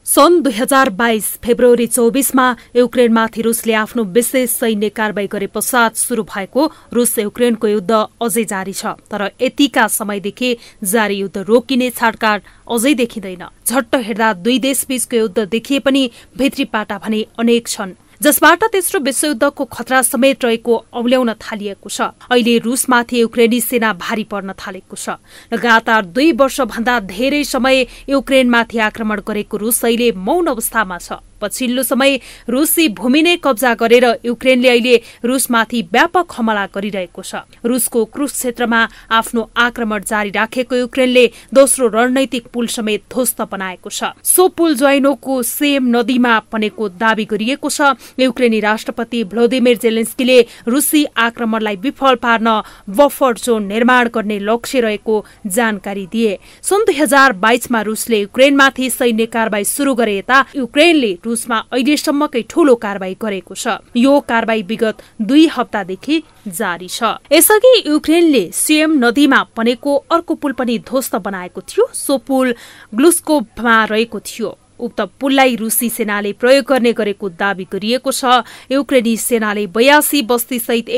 सन् 2022 फेब्रुअरी 24 मा युक्रेनमाथि रुसले आफ्नो विशेष सैन्य कारबाही गरे पश्चात शुरू भएको रुस युक्रेनको युद्ध अझै जारी छ। तर यतिका समयदेखि जारी युद्ध रोकिने छाडकाट अझै देखिँदैन। झट्ट हेर्दा दुई देशबीचको युद्ध देखिए पनि भित्री पाटा भने अनेक छन्, जसबाट तेस्रो विश्वयुद्धको खतरा समेत रहेको औल्याउन थालिएको छ। अहिले रुसमाथि युक्रेनी सेना भारी पर्न थालेको छ। लगातार 2 वर्षभन्दा धेरै समय युक्रेनमाथि आक्रमण गरेको रुस अहिले मौन अवस्थामा छ। पछिल्लो समय रुसी भूमि नै कब्जा गरेर युक्रेनले अहिले रुसमाथि व्यापक हमला गरिरहेको छ। रुसको क्रुस क्षेत्रमा आफ्नो आक्रमण जारी राखेको युक्रेनले दोस्रो रणनैतिक पुल समेत ध्वस्त बनाएको छ। सो पुल ज्वाइनोको सेम नदीमा बनेको दावी गरिएको छ। युक्रेनी राष्ट्रपति भ्लोदिमिर जेलेन्स्कीले रुसी आक्रमणलाई विफल पार्न बफर जोन निर्माण गर्ने लक्ष्य रहेको जानकारी दिए। सन् 2022 मा रुसले युक्रेनमाथि सैन्य कारबाही शुरू गरे यता युक्रेनले रुसमा अहिलेसम्मकै ठूलो कारबाही गरेको छ। यो कारबाही विगत 2 हप्तादेखि जारी छ। यसअघि युक्रेनले सेम नदीमा बनेको अर्को पुल पनि ध्वस्त बनाएको थियो। सो पुल ग्लुस्कोभमा रहेको थियो। उक्त पुललाई रुसी सेनाले प्रयोग गर्ने गरेको दावी गरिएको छ। युक्रेनी सेनाले 82 बस्ती सहित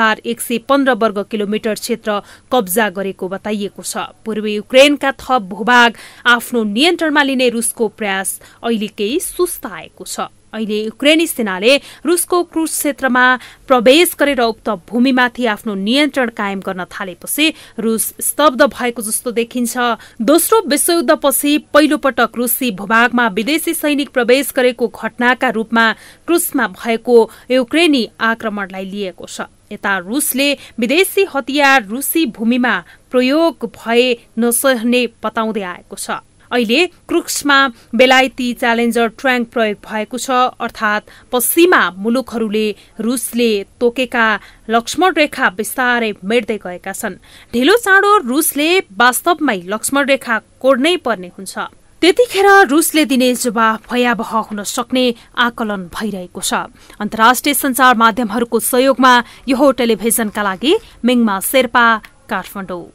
1115 वर्ग किलोमिटर क्षेत्र कब्जा गरेको बताइएको छ। पूर्वी युक्रेनका थप भूभाग आफ्नो नियन्त्रणमा लिने रुसको प्रयास अहिले केही सुस्त आएको छ। अहिले युक्रेनी सेनाले रुसको क्रुस क्षेत्रमा प्रवेश गरेर उक्त भूमिमाथि आफ्नो नियन्त्रण कायम गर्न थालेपछि रुस स्तब्ध भएको जस्तो देखिन्छ। दोस्रो विश्वयुद्धपछि पहिलो पटक रुसी भूभागमा विदेशी सैनिक प्रवेश गरेको घटनाका रूपमा क्रुसमा भएको युक्रेनी आक्रमणलाई लिएको छ। यता रुसले विदेशी हतियार रुसी भूमिमा प्रयोग भए नसहने बताउँदै आएको छ। अहिले क्रुक्समा बेलायती च्यालेन्जर ट्याङ्क प्रयोग भएको छ। अर्थात् पश्चिमा मुलुकहरूले रुसले तोकेका लक्ष्मण रेखा बिस्तारै मेट्दै गएका छन्। ढिलो चाँडो रुसले वास्तवमै लक्ष्मण रेखा कोर्नै पर्ने हुन्छ। त्यतिखेर रुसले दिने जवाफ भयावह हुन सक्ने आकलन भइरहेको छ। अन्तर्राष्ट्रिय सञ्चार माध्यमहरूको सहयोगमा योहो टेलिभिजनका लागि मिङमा शेर्पा, काठमाडौँ।